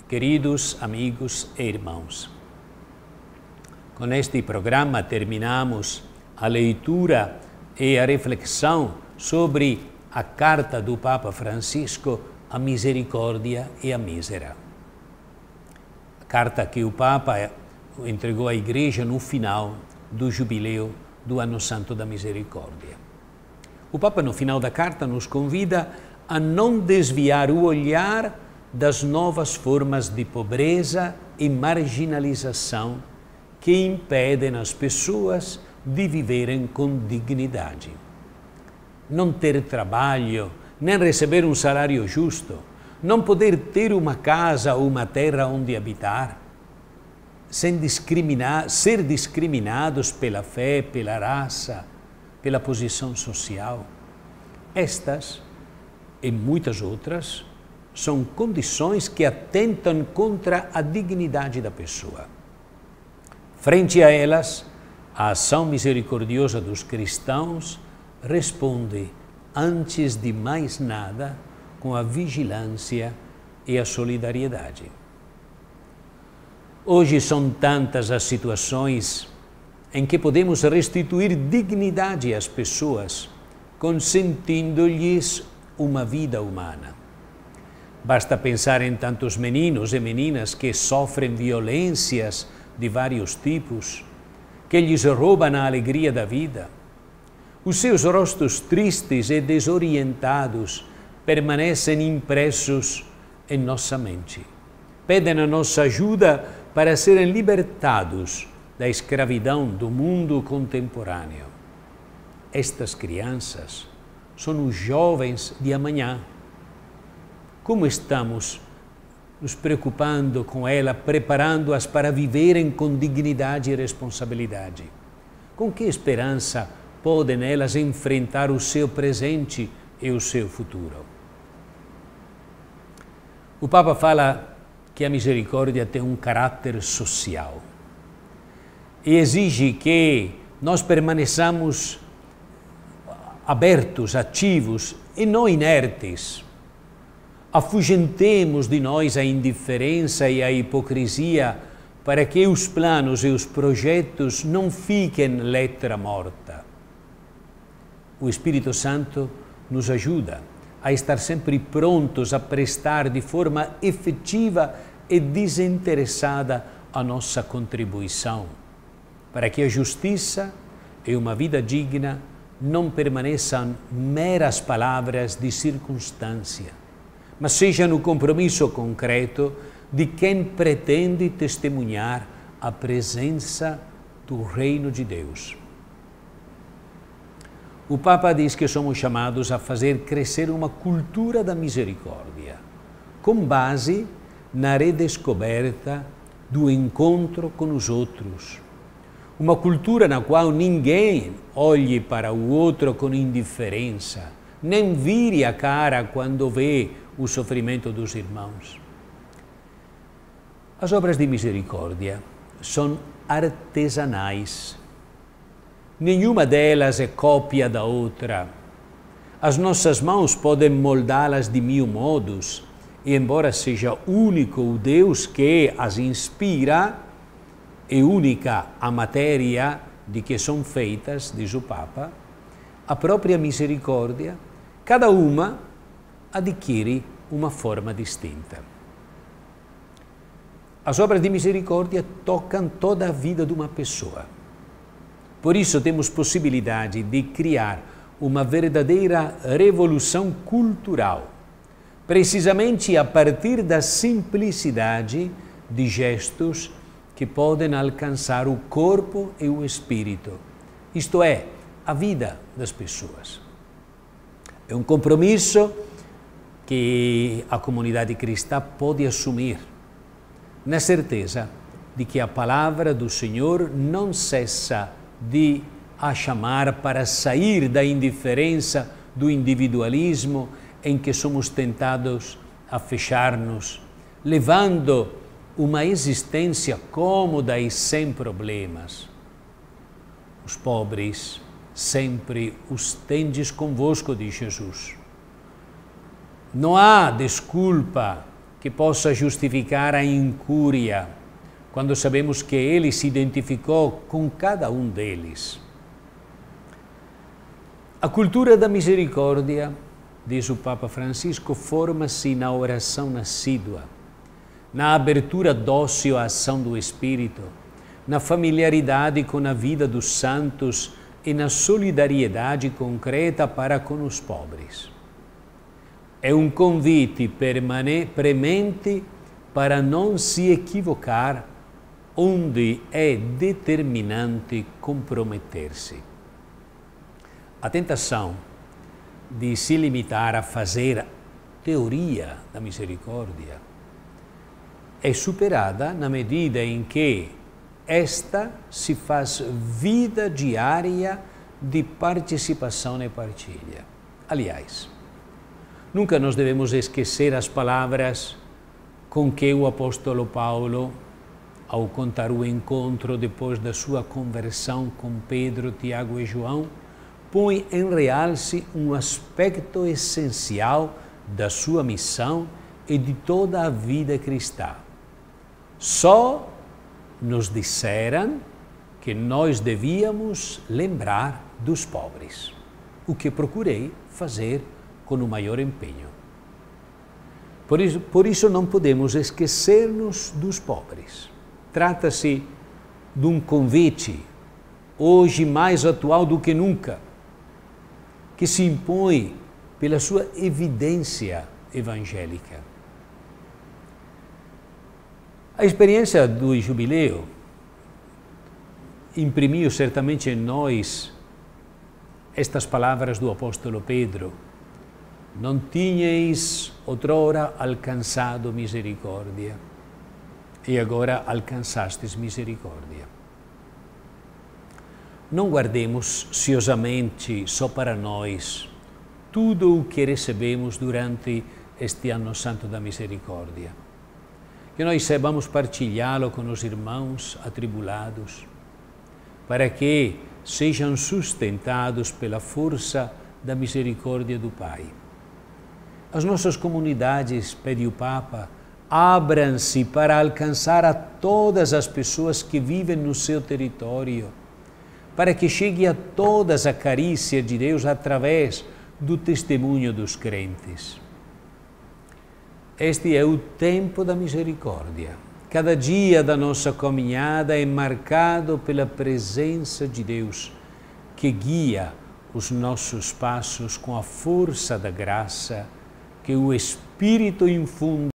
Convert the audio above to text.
queridos amigos e irmãos. Com este programa terminamos a leitura e a reflexão sobre a carta do Papa Francisco, a Misericórdia e a Mísera. A carta que o Papa entregou à Igreja no final do jubileu do Ano Santo da Misericórdia. O Papa, no final da carta, nos convida a não desviar o olhar das novas formas de pobreza e marginalização que impedem as pessoas de viverem com dignidade. Não ter trabalho, nem receber um salário justo, não poder ter uma casa ou uma terra onde habitar, ser discriminados pela fé, pela raça, pela posição social. Estas e muitas outras são condições que atentam contra a dignidade da pessoa. Frente a elas, a ação misericordiosa dos cristãos responde, antes de mais nada, com a vigilância e a solidariedade. Hoje são tantas as situações em que podemos restituir dignidade às pessoas, consentindo-lhes uma vida humana. Basta pensar em tantos meninos e meninas que sofrem violências de vários tipos, que lhes roubam a alegria da vida. Os seus rostos tristes e desorientados permanecem impressos em nossa mente. Pedem a nossa ajuda para serem libertados da escravidão do mundo contemporâneo. Estas crianças são os jovens de amanhã. Como estamos nos preocupando com elas, preparando-as para viverem com dignidade e responsabilidade? Com que esperança podem elas enfrentar o seu presente e o seu futuro? O Papa fala que a misericórdia tem um caráter social e exige que nós permaneçamos abertos, ativos e não inertes. Afugentemos de nós a indiferença e a hipocrisia para que os planos e os projetos não fiquem letra morta. O Espírito Santo nos ajuda a estar sempre prontos a prestar de forma efetiva e desinteressada a nossa contribuição, para que a justiça e uma vida digna não permaneçam meras palavras de circunstância, mas seja no compromisso concreto de quem pretende testemunhar a presença do Reino de Deus. O Papa diz que somos chamados a fazer crescer uma cultura da misericórdia, com base na redescoberta do encontro com os outros. Uma cultura na qual ninguém olhe para o outro com indiferença, nem vire a cara quando vê o sofrimento dos irmãos. As obras de misericórdia são artesanais. Nenhuma delas é cópia da outra. As nossas mãos podem moldá-las de mil modos, e embora seja único o Deus que as inspira, e única a matéria de que são feitas, diz o Papa, a própria misericórdia, cada uma adquire uma forma distinta. As obras de misericórdia tocam toda a vida de uma pessoa. Por isso temos possibilidade de criar uma verdadeira revolução cultural, precisamente a partir da simplicidade de gestos que podem alcançar o corpo e o espírito, isto é, a vida das pessoas. É um compromisso que a comunidade cristã pode assumir, na certeza de que a palavra do Senhor não cessa de a chamar para sair da indiferença, do individualismo em que somos tentados a fechar-nos, levando uma existência cômoda e sem problemas. Os pobres sempre os tendes convosco, diz Jesus. Não há desculpa que possa justificar a incúria, quando sabemos que Ele se identificou com cada um deles. A cultura da misericórdia, diz o Papa Francisco, forma-se na oração assídua, na abertura dócil à ação do Espírito, na familiaridade com a vida dos santos e na solidariedade concreta para com os pobres. É um convite premente para não se equivocar, onde é determinante comprometer-se. A tentação de se limitar a fazer teoria da misericórdia é superada na medida em que esta se faz vida diária de participação e partilha. Aliás, nunca nos devemos esquecer as palavras com que o apóstolo Paulo, ao contar o encontro depois da sua conversão com Pedro, Tiago e João, põe em realce um aspecto essencial da sua missão e de toda a vida cristã. Só nos disseram que nós devíamos lembrar dos pobres, o que procurei fazer com o maior empenho. Por isso não podemos esquecer-nos dos pobres. Trata-se de um convite, hoje mais atual do que nunca, que se impõe pela sua evidência evangélica. A experiência do jubileu imprimiu certamente em nós estas palavras do apóstolo Pedro: não tinhais outrora alcançado misericórdia, e agora alcançastes misericórdia. Não guardemos ciosamente só para nós tudo o que recebemos durante este ano santo da misericórdia. Que nós saibamos partilhá-lo com os irmãos atribulados, para que sejam sustentados pela força da misericórdia do Pai. As nossas comunidades, pede o Papa, abram-se para alcançar a todas as pessoas que vivem no seu território, para que chegue a todas a carícia de Deus através do testemunho dos crentes. Este é o tempo da misericórdia. Cada dia da nossa caminhada é marcado pela presença de Deus, que guia os nossos passos com a força da graça que o Espírito infunde